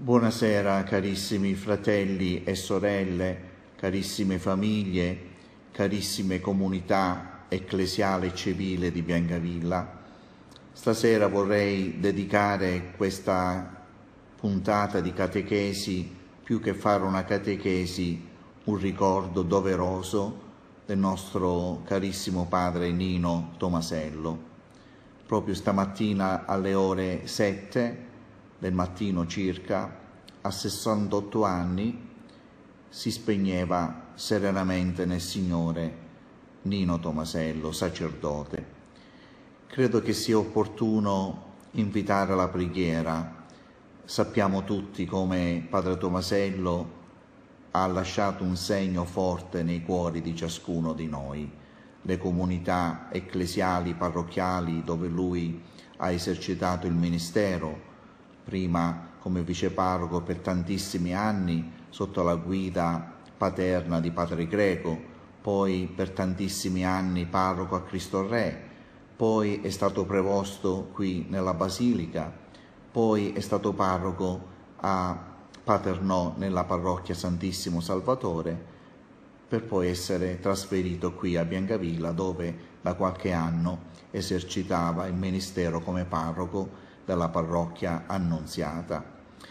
Buonasera carissimi fratelli e sorelle, carissime famiglie, carissime comunità ecclesiale e civile di Biancavilla. Stasera vorrei dedicare questa puntata di catechesi, più che fare una catechesi, un ricordo doveroso del nostro carissimo padre Nino Tomasello. Proprio stamattina alle ore 7 del mattino circa, a 68 anni, si spegneva serenamente nel Signore Nino Tomasello, sacerdote. Credo che sia opportuno invitare alla preghiera. Sappiamo tutti come Padre Tomasello ha lasciato un segno forte nei cuori di ciascuno di noi. Le comunità ecclesiali, parrocchiali, dove lui ha esercitato il ministero, prima come viceparroco per tantissimi anni sotto la guida paterna di Padre Greco, poi per tantissimi anni parroco a Cristo Re, poi è stato prevosto qui nella Basilica, poi è stato parroco a Paternò nella parrocchia Santissimo Salvatore, per poi essere trasferito qui a Biancavilla, dove da qualche anno esercitava il ministero come parroco della parrocchia Annunziata.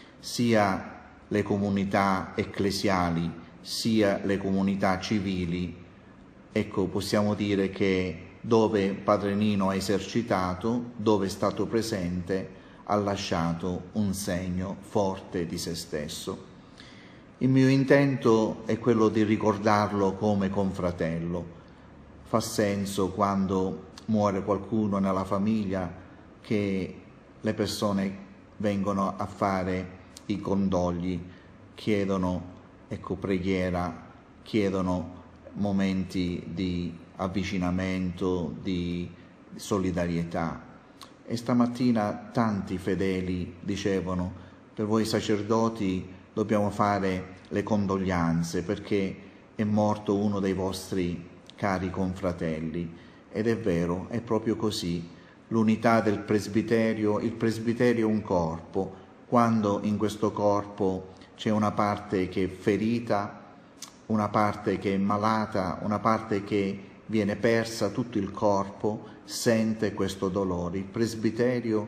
Sia le comunità ecclesiali sia le comunità civili, ecco, possiamo dire che dove Padre Nino ha esercitato, dove è stato presente, ha lasciato un segno forte di se stesso. Il mio intento è quello di ricordarlo come confratello. Fa senso quando muore qualcuno nella famiglia che le persone vengono a fare i condogli, chiedono preghiera, chiedono momenti di avvicinamento, di solidarietà. E stamattina tanti fedeli dicevano: per voi sacerdoti dobbiamo fare le condoglianze perché è morto uno dei vostri cari confratelli. Ed è vero, è proprio così. L'unità del presbiterio, il presbiterio è un corpo. Quando in questo corpo c'è una parte che è ferita, una parte che è malata, una parte che viene persa, tutto il corpo sente questo dolore. Il presbiterio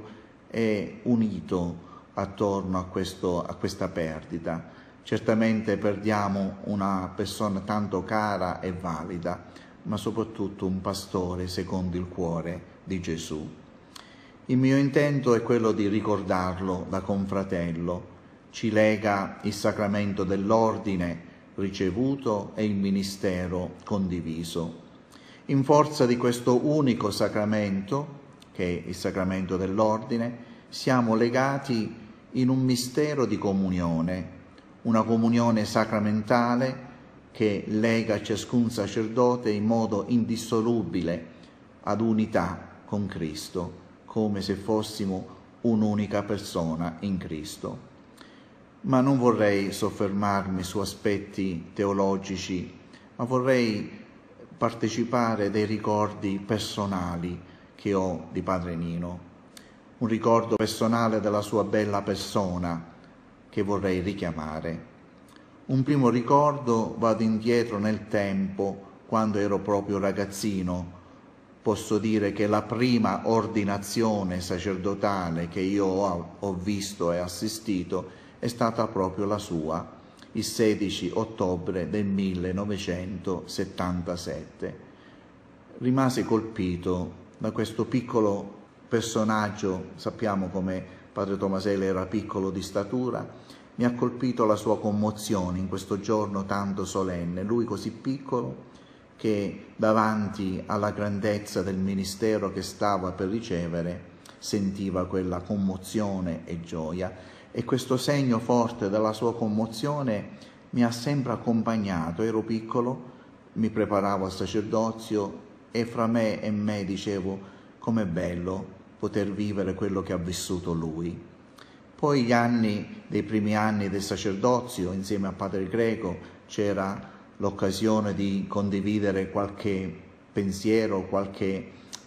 è unito attorno a questa perdita. Certamente perdiamo una persona tanto cara e valida, ma soprattutto un pastore secondo il cuore di Gesù. Il mio intento è quello di ricordarlo da confratello. Ci lega il sacramento dell'ordine ricevuto e il ministero condiviso. In forza di questo unico sacramento, che è il sacramento dell'ordine, siamo legati in un mistero di comunione, una comunione sacramentale che lega ciascun sacerdote in modo indissolubile ad unità con Cristo, come se fossimo un'unica persona in Cristo. Ma non vorrei soffermarmi su aspetti teologici, ma vorrei partecipare dei ricordi personali che ho di Padre Nino, un ricordo personale della sua bella persona che vorrei richiamare. Un primo ricordo, vado indietro nel tempo, quando ero proprio ragazzino. Posso dire che la prima ordinazione sacerdotale che io ho visto e assistito è stata proprio la sua, il 16 ottobre del 1977. Rimasi colpito da questo piccolo personaggio. Sappiamo come Padre Tomasello era piccolo di statura. Mi ha colpito la sua commozione in questo giorno tanto solenne, lui così piccolo che davanti alla grandezza del ministero che stava per ricevere sentiva quella commozione e gioia, e questo segno forte della sua commozione mi ha sempre accompagnato. Ero piccolo, mi preparavo al sacerdozio e fra me e me dicevo: com'è bello poter vivere quello che ha vissuto lui. Poi dei primi anni del sacerdozio, insieme a Padre Greco, c'era l'occasione di condividere qualche pensiero, qualche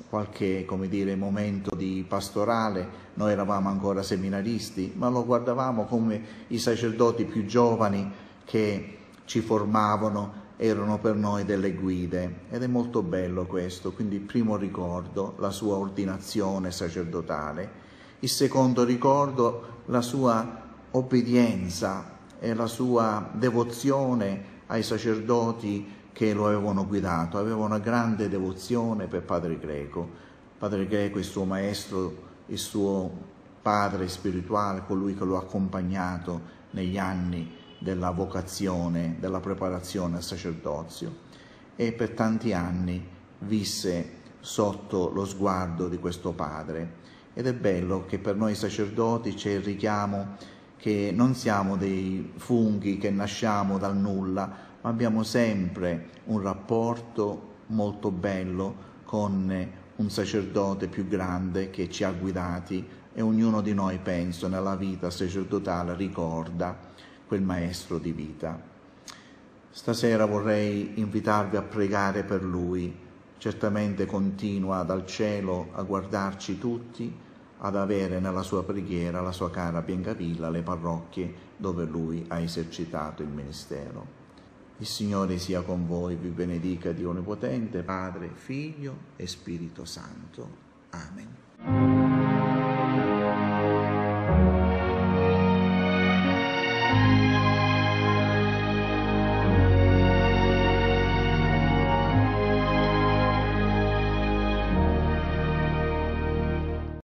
qualche, momento di pastorale, noi eravamo ancora seminaristi, ma lo guardavamo come i sacerdoti più giovani che ci formavano, erano per noi delle guide, ed è molto bello questo. Quindi il primo ricordo, la sua ordinazione sacerdotale; il secondo ricordo, la sua obbedienza e la sua devozione ai sacerdoti che lo avevano guidato. Aveva una grande devozione per Padre Greco. Padre Greco, il suo maestro, il suo padre spirituale, colui che lo ha accompagnato negli anni della vocazione, della preparazione al sacerdozio, e per tanti anni visse sotto lo sguardo di questo padre. Ed è bello che per noi sacerdoti c'è il richiamo che non siamo dei funghi che nasciamo dal nulla, ma abbiamo sempre un rapporto molto bello con un sacerdote più grande che ci ha guidati, e ognuno di noi, penso, nella vita sacerdotale ricorda quel maestro di vita. Stasera vorrei invitarvi a pregare per lui. Certamente continua dal cielo a guardarci tutti, ad avere nella sua preghiera la sua cara Biancavilla, le parrocchie dove lui ha esercitato il ministero. Il Signore sia con voi, vi benedica Dio Onnipotente, Padre, Figlio e Spirito Santo. Amen.